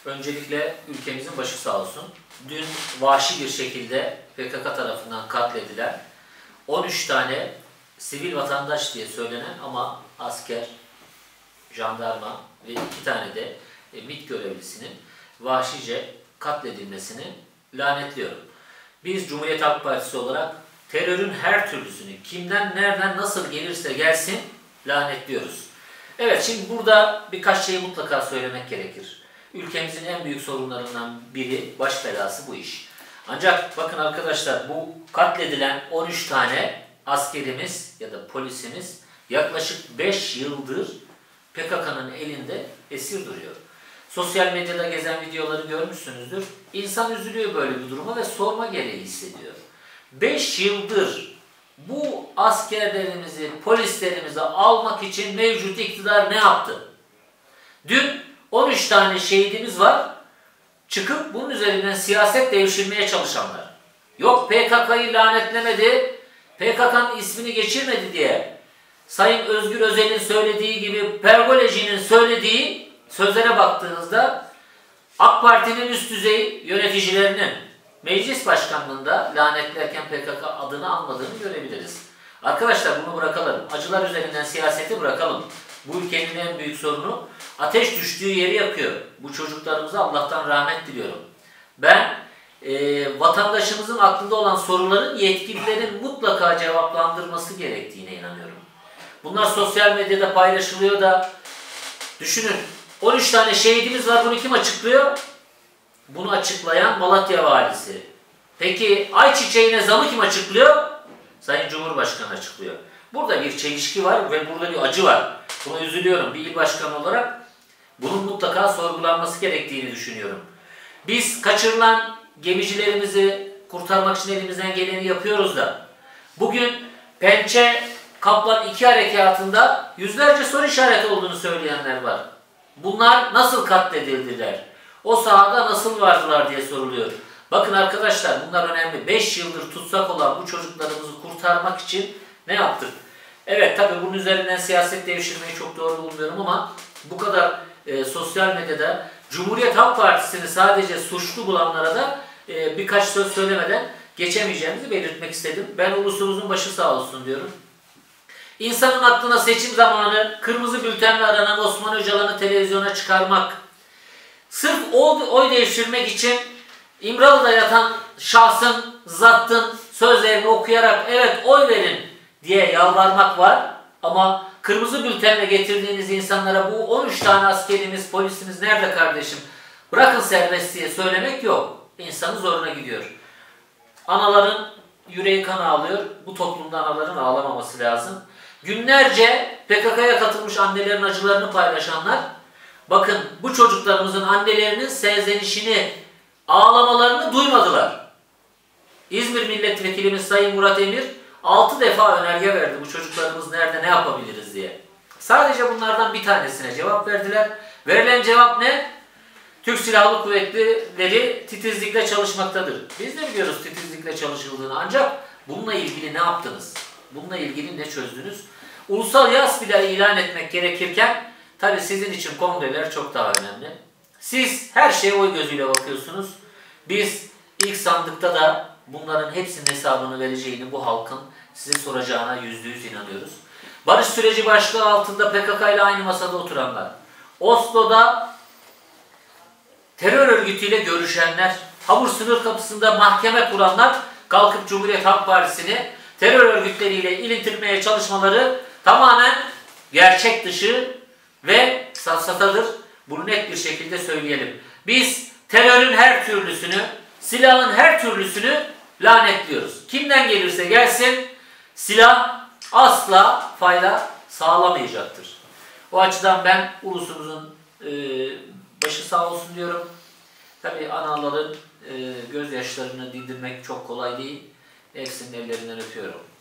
Öncelikle ülkemizin başı sağ olsun. Dün vahşi bir şekilde PKK tarafından katledilen 13 tane sivil vatandaş diye söylenen ama asker, jandarma ve 2 tane de MİT görevlisinin vahşice katledilmesini lanetliyorum. Biz Cumhuriyet Halk Partisi olarak terörün her türlüsünü kimden, nereden, nasıl gelirse gelsin lanetliyoruz. Evet, şimdi burada birkaç şeyi mutlaka söylemek gerekir. Ülkemizin en büyük sorunlarından biri, baş belası bu iş. Ancak bakın arkadaşlar, bu katledilen 13 tane askerimiz ya da polisimiz yaklaşık 5 yıldır PKK'nın elinde esir duruyor. Sosyal medyada gezen videoları görmüşsünüzdür. İnsan üzülüyor böyle bir duruma ve sorma gereği hissediyor. 5 yıldır bu askerlerimizi, polislerimizi almak için mevcut iktidar ne yaptı? Dün 13 tane şehidimiz var. Çıkıp bunun üzerinden siyaset devşirmeye çalışanlar. Yok PKK'yı lanetlemedi, PKK'nın ismini geçirmedi diye Sayın Özgür Özel'in söylediği gibi, Pergoleci'nin söylediği sözlere baktığınızda AK Parti'nin üst düzey yöneticilerinin meclis başkanlığında lanetlerken PKK adını almadığını görebiliriz. Arkadaşlar bunu bırakalım. Acılar üzerinden siyaseti bırakalım. Bu ülkenin en büyük sorunu ateş düştüğü yeri yakıyor. Bu çocuklarımıza Allah'tan rahmet diliyorum. Ben vatandaşımızın aklında olan soruların yetkililerin mutlaka cevaplandırması gerektiğine inanıyorum. Bunlar sosyal medyada paylaşılıyor da düşünün 13 tane şehidimiz var, bunu kim açıklıyor? Bunu açıklayan Malatya valisi. Peki ayçiçeğine zamı kim açıklıyor? Sayın Cumhurbaşkanı açıklıyor. Burada bir çelişki var ve burada bir acı var. Buna üzülüyorum. Bir il başkanı olarak bunun mutlaka sorgulanması gerektiğini düşünüyorum. Biz kaçırılan gemicilerimizi kurtarmak için elimizden geleni yapıyoruz da bugün Pençe Kaplan 2 harekatında yüzlerce soru işareti olduğunu söyleyenler var. Bunlar nasıl katledildiler? O sahada nasıl vardılar diye soruluyor. Bakın arkadaşlar, bunlar önemli. 5 yıldır tutsak olan bu çocuklarımızı kurtarmak için ne yaptık? Evet, tabii bunun üzerinden siyaset devşirmeyi çok doğru bulmuyorum ama bu kadar sosyal medyada Cumhuriyet Halk Partisi'ni sadece suçlu bulanlara da birkaç söz söylemeden geçemeyeceğimizi belirtmek istedim. Ben ulusumuzun başı sağ olsun diyorum. İnsanın aklına seçim zamanı kırmızı bültenle aranan Osman Öcalan'ı televizyona çıkarmak, sırf oy devşirmek için İmralı'da yatan şahsın, zattın sözlerini okuyarak evet oy verin diye yalvarmak var. Ama kırmızı bültenle getirdiğiniz insanlara bu 13 tane askerimiz, polisimiz nerede kardeşim? Bırakın serbest diye söylemek yok. İnsanın zoruna gidiyor. Anaların yüreği kan ağlıyor. Bu toplumda anaların ağlamaması lazım. Günlerce PKK'ya katılmış annelerin acılarını paylaşanlar, bakın bu çocuklarımızın annelerinin serzenişini, ağlamalarını duymadılar. İzmir Milletvekilimiz Sayın Murat Emir 6 defa önerge verdi bu çocuklarımız nerede, ne yapabiliriz diye. Sadece bunlardan bir tanesine cevap verdiler. Verilen cevap ne? Türk Silahlı Kuvvetleri titizlikle çalışmaktadır. Biz de biliyoruz titizlikle çalışıldığını, ancak bununla ilgili ne yaptınız? Bununla ilgili ne çözdünüz? Ulusal yas bile ilan etmek gerekirken tabii sizin için kongreler çok daha önemli. Siz her şeye oy gözüyle bakıyorsunuz. Biz ilk sandıkta da bunların hepsinin hesabını vereceğini, bu halkın size soracağına %100 inanıyoruz. Barış süreci başlığı altında PKK ile aynı masada oturanlar, Oslo'da terör örgütüyle görüşenler, Habur sınır kapısında mahkeme kuranlar kalkıp Cumhuriyet Halk Partisi'ni terör örgütleriyle ilintirmeye çalışmaları tamamen gerçek dışı ve safsatadır. Bunu net bir şekilde söyleyelim. Biz terörün her türlüsünü, silahın her türlüsünü lanetliyoruz. Kimden gelirse gelsin, silah asla fayda sağlamayacaktır. O açıdan ben ulusumuzun başı sağ olsun diyorum. Tabii anaların gözyaşlarını dindirmek çok kolay değil. Hepsinin ellerinden öpüyorum.